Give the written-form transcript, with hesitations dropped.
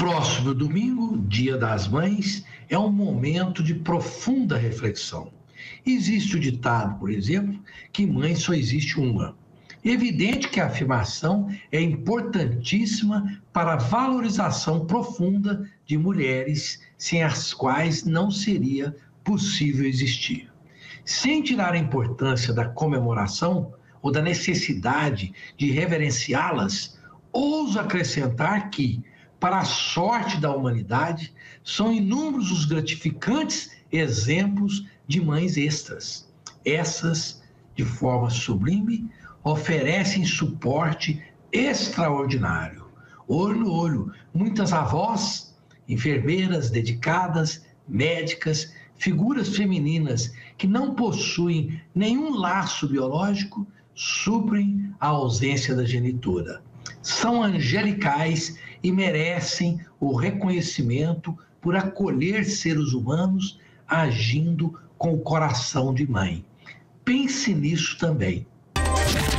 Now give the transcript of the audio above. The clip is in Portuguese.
próximo domingo, Dia das Mães, é um momento de profunda reflexão. Existe o ditado, por exemplo, que mãe só existe uma. Evidente que a afirmação é importantíssima para a valorização profunda de mulheres, sem as quais não seria possível existir. Sem tirar a importância da comemoração ou da necessidade de reverenciá-las, ouso acrescentar que, para a sorte da humanidade, são inúmeros os gratificantes exemplos de mães extras. Essas, de forma sublime, oferecem suporte extraordinário. Olho no olho, muitas avós, enfermeiras dedicadas, médicas, figuras femininas que não possuem nenhum laço biológico, suprem a ausência da genitora. São angelicais e merecem o reconhecimento por acolher seres humanos agindo com o coração de mãe. Pense nisso também.